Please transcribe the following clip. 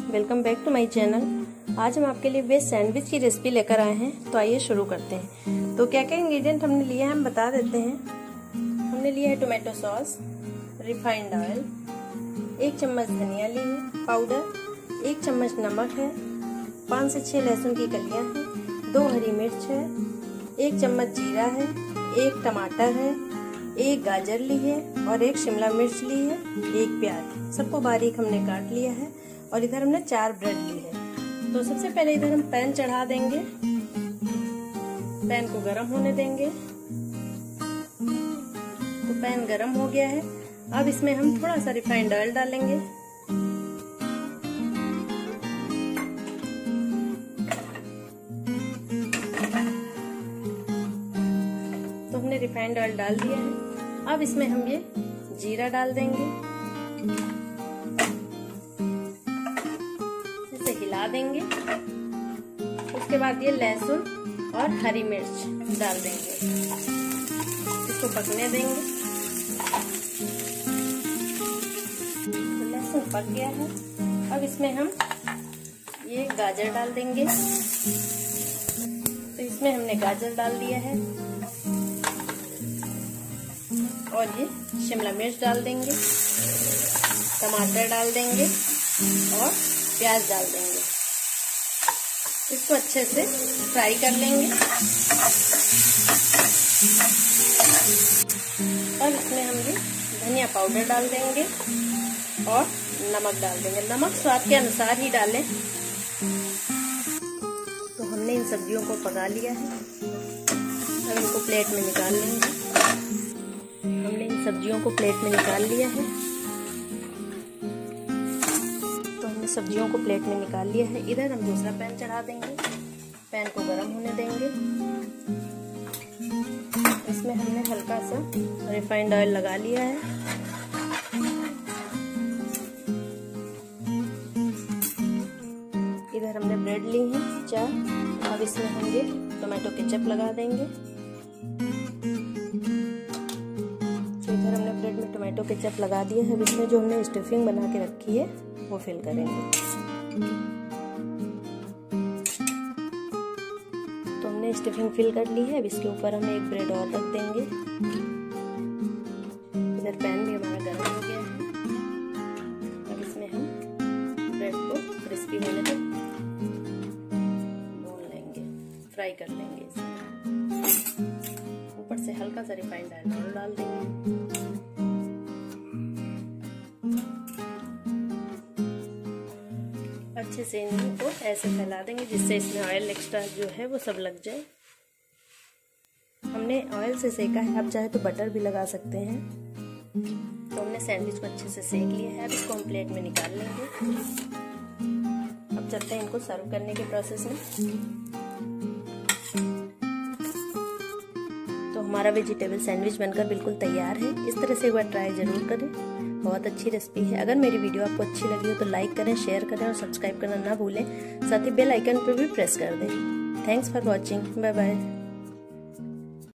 Welcome back to my channel. आज हम आपके लिए वेज सैंडविच की रेसिपी लेकर आए हैं, तो आइए शुरू करते हैं। तो क्या क्या इंग्रेडिएंट हमने लिए हैं हम बता देते हैं। हमने लिया है टोमेटो सॉस, रिफाइंड ऑयल, 1 चम्मच धनिया ली है पाउडर, 1 चम्मच नमक है, 5 से 6 लहसुन की कलियां हैं, 2 हरी मिर्च है, 1 चम्मच जीरा है, 1 टमाटर है, 1 गाजर ली है और 1 शिमला मिर्च ली है, 1 प्याज। सबको बारीक हमने काट लिया है और इधर हमने 4 ब्रेड ली है। तो सबसे पहले इधर हम पैन चढ़ा देंगे, पैन को गरम होने देंगे। तो पैन गरम हो गया है, अब इसमें हम थोड़ा सा रिफाइंड ऑयल डालेंगे। तो हमने रिफाइंड ऑयल डाल दिया है, अब इसमें हम ये जीरा डाल देंगे, इसे हिला देंगे। उसके बाद ये लहसुन और हरी मिर्च डाल देंगे, इसको पकने देंगे। तो लहसुन पक गया है, अब इसमें हम ये गाजर डाल देंगे। तो इसमें हमने गाजर डाल दिया है और ये शिमला मिर्च डाल देंगे, टमाटर डाल देंगे और प्याज डाल देंगे। इसको अच्छे से फ्राई कर लेंगे और इसमें हम ये धनिया पाउडर डाल देंगे और नमक डाल देंगे। नमक स्वाद के अनुसार ही डालें। तो हमने इन सब्जियों को पका लिया है, अब इनको प्लेट में निकाल लेंगे। हमने इन सब्जियों को प्लेट में निकाल लिया है। तो हमने सब्जियों को प्लेट में निकाल लिया है। इधर हम दूसरा पैन चढ़ा देंगे, पैन को गरम होने देंगे। इसमें हमने हल्का सा रिफाइंड ऑयल लगा लिया है। इधर हमने ब्रेड ली है 4, अब इसमें हम ये टोमेटो केचप लगा देंगे। ब्रेड में टोमेटो केचप लगा दिया है, अब इसमें जो हमने स्टफिंग बना के रखी है वो फिल करेंगे। तो हमने स्टफिंग फिल कर ली है, अब इसके ऊपर हम 1 ब्रेड और रख देंगे। इधर पैन भी हमारा गर्म हो गया है, अब इसमें हम ब्रेड को क्रिस्पी होने तक भून लेंगे, फ्राई कर लेंगे। ऊपर से हल्का सा रिफाइंड ऑयल डाल देंगे। अच्छे से इनको ऐसे फैला देंगे जिससे इसमें ऑयल एक्स्ट्रा जो है वो सब लग जाए। हमने ऑयल से सेका है, आप चाहे तो बटर भी लगा सकते हैं। तो हमने सैंडविच को अच्छे से सेक लिया है, अब इसको हम प्लेट में निकाल लेंगे। अब चलते हैं इनको सर्व करने के प्रोसेस में। तो हमारा वेजिटेबल सैंडविच बनकर बिल्कुल तैयार है। इस तरह से एक बार ट्राई जरूर करें, बहुत अच्छी रेसिपी है। अगर मेरी वीडियो आपको अच्छी लगी हो तो लाइक करें, शेयर करें और सब्सक्राइब करना ना भूलें। साथ ही बेल आइकन पर भी प्रेस कर दें। Thanks for watching, bye bye.